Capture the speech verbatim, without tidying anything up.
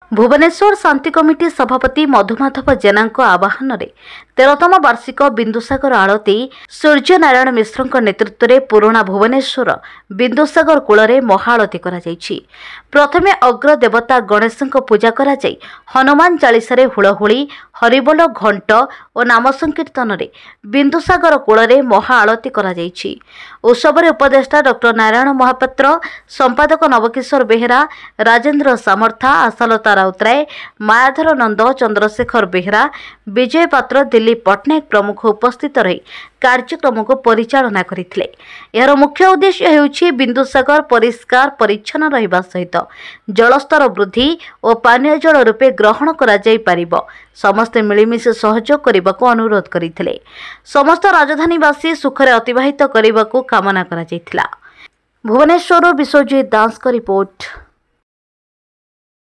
भुवनेश्वर शांति committee सभापति मधुमाधव जेना आह्वान में तेरहतम वार्षिक बिंदुसागर आलती सूर्यनारायण मिश्र नेतृत्व में पुराणा भुवनेश्वर बिंदुसागर कूल में महाआलती करा जायछि। प्रथमे अग्र देवता गणेश पूजा करा जाय हनुमान चालीसा हुलहुली हरिबोल घंट और नाम संकीर्तन रे बिंदुसागर कूल में महाआलती करा जायछि। उत्सव में उपदेष्टा डॉक्टर नारायण महापात्र, संपादक नवकिशोर बेहेरा, राजेन्द्र सामर्था, आशालता राउतराय, मायाधर नंद, चंद्रशेखर बेहेरा, विजय पात्र, दिलीप पट्टनायक प्रमुख उपस्थित रही कार्यक्रम को परिचालना करथिले। यार मुख्य उद्देश्य हेउछि बिंदुसागर परिष्कार परिच्छन्न रहिबा सहित जलस्तर वृद्धि और पानीय जल रूपे ग्रहण करा जाय पारिबो समस्ते मिलिमिशि सहयोग करने अनुरोध करथिले। समस्त राजधानीवासी सुखरे अतिबाहित करने कामना करा जायथिला। भुवनेश्वर विश्वजीत दास का रिपोर्ट।